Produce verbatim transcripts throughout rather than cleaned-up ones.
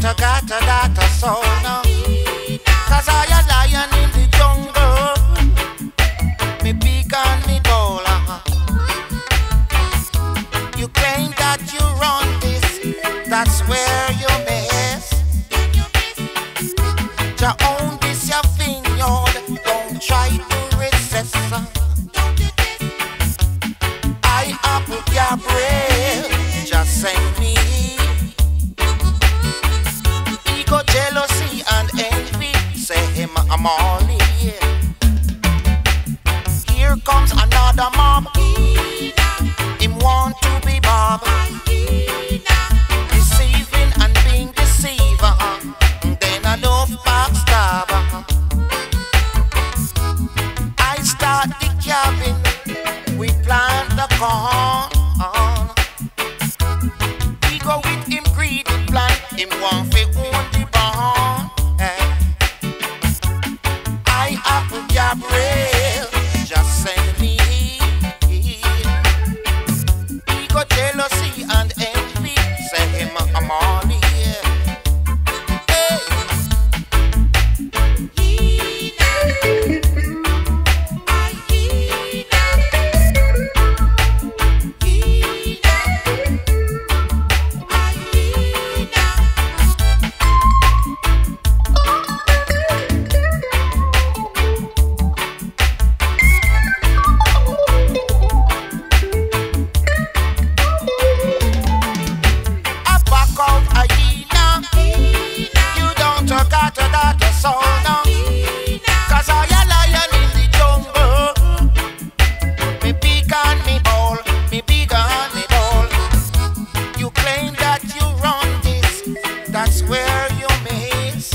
got a that a soul now. Cause I a lion in the jungle. Me big and me bold. You claim that you run this, that's where you miss. Ya own this your vineyard, don't try to resist. I apple Gabriel, just send me. Ego, jealousy and envy, say him I'm all here. Here comes another mob. Him want to be Bob, deceiving and being deceiver. Then I love backstabber. I start the cabin, we plant the corn. We go with him greedy plan, him want fi own the barn. I apple Gabriel, just send me. Jealousy and envy, say him I'm all here. Hey. That's where you miss.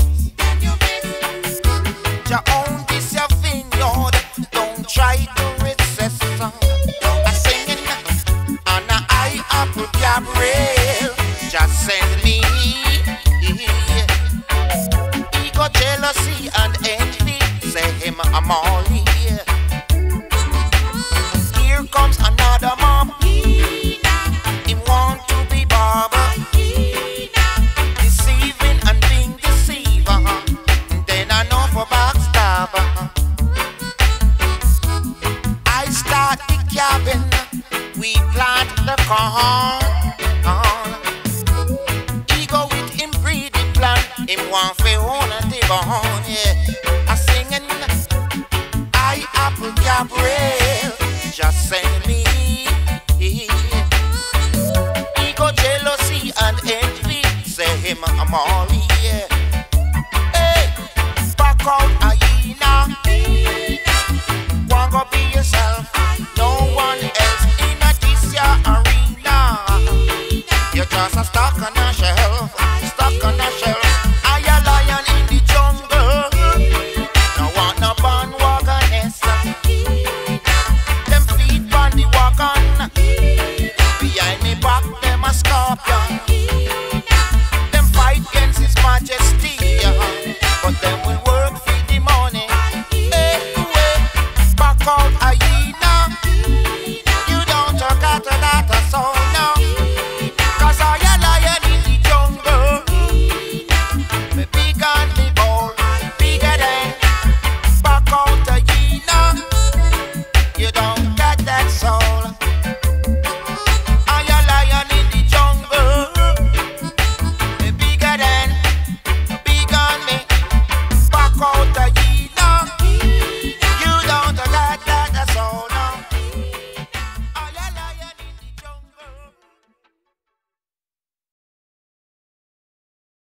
You own this your vineyard, don't try to resist. I singing, and I apple Gabriel, just send me. Ego, jealousy and envy, say him I'm all here. Here comes another mob. He want to be barber. I start the cabin, we plant the corn. Ego with him greedy plan, him want fi own the barn. Yeah, I singing, I apple Gabriel, just send me. Ego, jealousy and envy, say him I'm all here. Hey, back out